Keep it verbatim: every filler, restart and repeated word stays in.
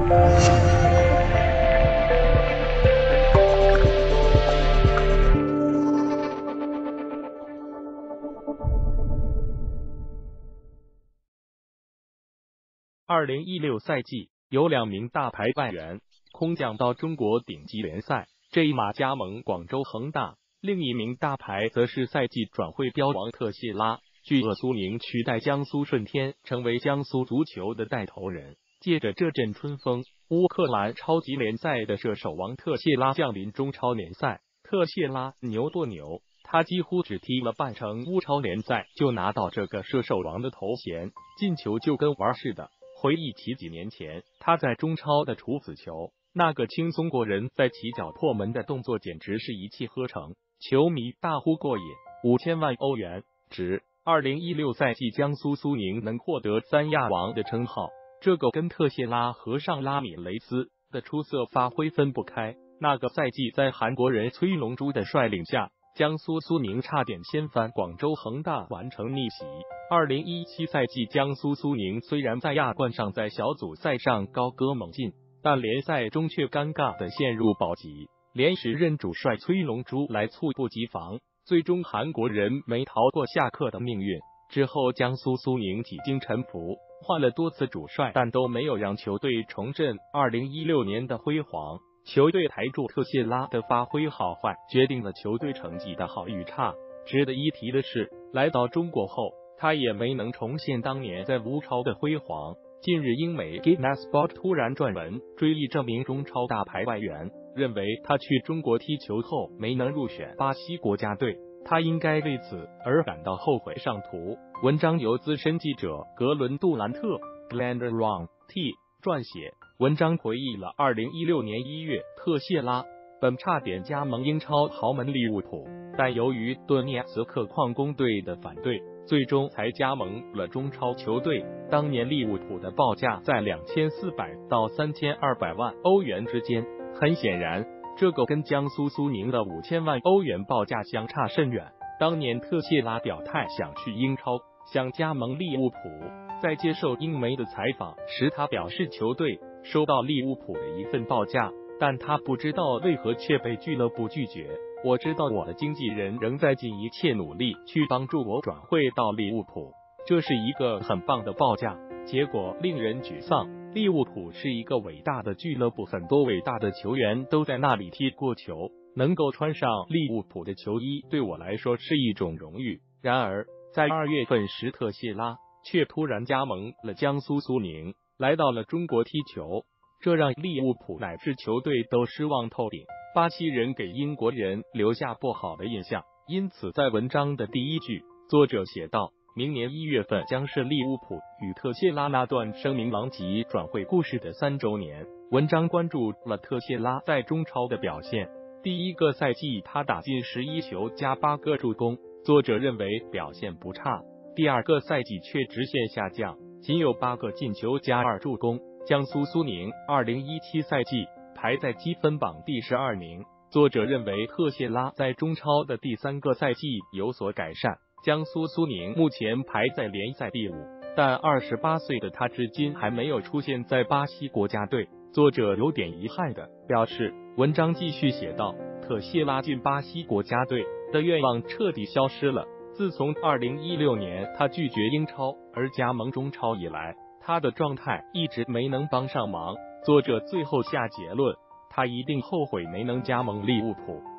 二零一六赛季有两名大牌外援空降到中国顶级联赛，这一码加盟广州恒大，另一名大牌则是赛季转会标王特谢拉，据鄂苏宁取代江苏舜天，成为江苏足球的带头人。借着这阵春风，乌克兰超级联赛的射手王特谢拉降临中超联赛。特谢拉牛不牛？他几乎只踢了半程乌超联赛，就拿到这个射手王的头衔，进球就跟玩似的。回忆起几年前他在中超的处子球，那个轻松过人在起脚破门的动作简直是一气呵成，球迷大呼过瘾。五千万欧元值。二零一六赛季江苏苏宁能获得三亚王的称号，这个跟特谢拉和上拉米雷斯的出色发挥分不开。那个赛季在韩国人崔龙洙的率领下，江苏苏宁差点掀翻广州恒大，完成逆袭。二零一七赛季江苏苏宁虽然在亚冠上在小组赛上高歌猛进，但联赛中却尴尬的陷入保级，连时任主帅崔龙洙来猝不及防，最终韩国人没逃过下课的命运。之后江苏苏宁几经沉浮，换了多次主帅，但都没有让球队重振二零一六年的辉煌。球队台柱特谢拉的发挥好坏，决定了球队成绩的好与差。值得一提的是，来到中国后，他也没能重现当年在乌超的辉煌。近日，英媒 Gimnasport 突然撰文追忆这名中超大牌外援，认为他去中国踢球后没能入选巴西国家队，他应该为此而感到后悔上图。文章由资深记者格伦杜兰特 Glenda Ron T 撰写。文章回忆了二零一六年一月，特谢拉本差点加盟英超豪门利物浦，但由于顿涅茨克矿工队的反对，最终才加盟了中超球队。当年利物浦的报价在两千四百到三千二百万欧元之间，很显然，这个跟江苏苏宁的五千万欧元报价相差甚远。当年特谢拉表态想去英超，想加盟利物浦。在接受英媒的采访时，他表示球队收到利物浦的一份报价，但他不知道为何却被俱乐部拒绝。我知道我的经纪人仍在尽一切努力去帮助我转会到利物浦，这是一个很棒的报价。结果令人沮丧。利物浦是一个伟大的俱乐部，很多伟大的球员都在那里踢过球，能够穿上利物浦的球衣对我来说是一种荣誉。然而在二月份时，特谢拉却突然加盟了江苏苏宁，来到了中国踢球，这让利物浦乃至球队都失望透顶。巴西人给英国人留下不好的印象，因此在文章的第一句，作者写道：明年一月份将是利物浦与特谢拉那段声名狼藉转会故事的三周年。文章关注了特谢拉在中超的表现，第一个赛季他打进十一球加八个助攻，作者认为表现不差。第二个赛季却直线下降，仅有八个进球加二助攻。江苏苏宁二零一七赛季排在积分榜第十二名。作者认为特谢拉在中超的第三个赛季有所改善。江苏苏宁目前排在联赛第五，但二十八岁的他至今还没有出现在巴西国家队。作者有点遗憾的表示，文章继续写道：特谢拉进巴西国家队的愿望彻底消失了。自从二零一六年他拒绝英超而加盟中超以来，他的状态一直没能帮上忙。作者最后下结论，他一定后悔没能加盟利物浦。